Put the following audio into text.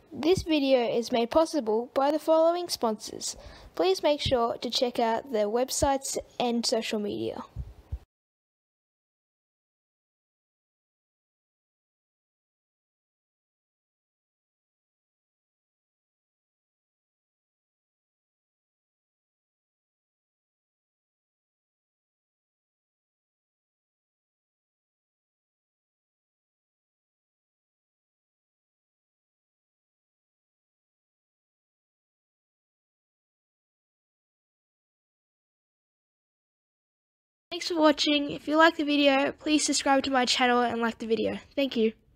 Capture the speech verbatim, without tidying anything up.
This video is made possible by the following sponsors. Please make sure to check out their websites and social media. Thanks for watching. If you like the video, please subscribe to my channel and like the video. Thank you.